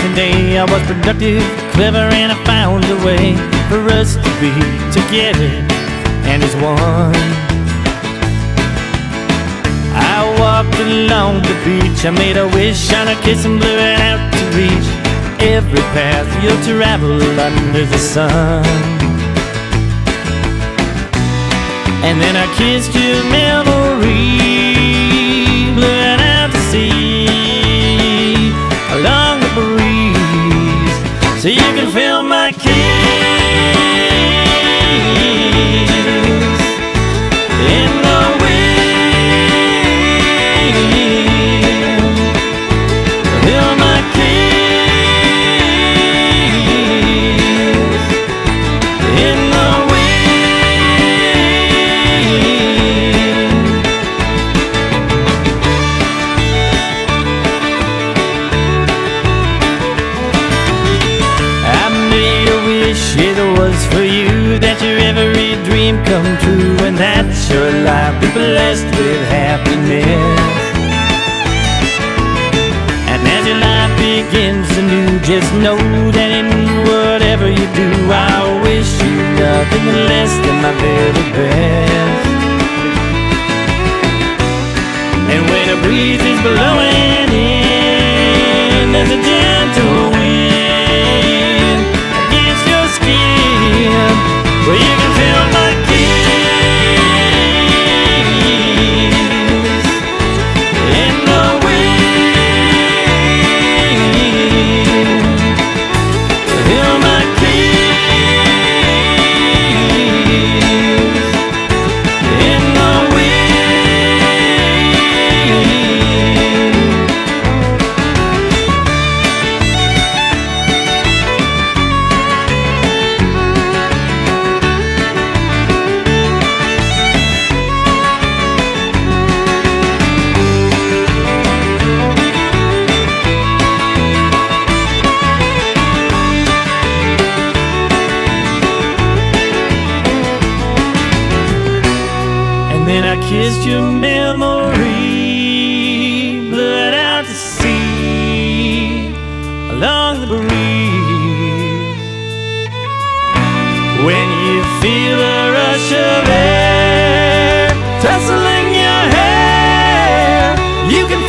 second day I was productive, clever, and I found a way for us to be together and as one. I walked along the beach, I made a wish on a kiss and blew it out to reach every path you'll travel under the sun. And then I kissed your memory, blew it out to sea along the breeze, so you can feel my kiss in the wind. Feel my kiss in the it was for you that your every dream come true, and that your life be blessed with happiness. And as your life begins anew, just know that in whatever you do, I wish you nothing less than my very best. And when the breeze is blowing in, there's a gentle wind against your skin, where you can feel my kiss in the wind. Feel my kiss in the then I kissed your memory, blew it out to sea along the breeze. When you feel the rush of air tussling your hair, you can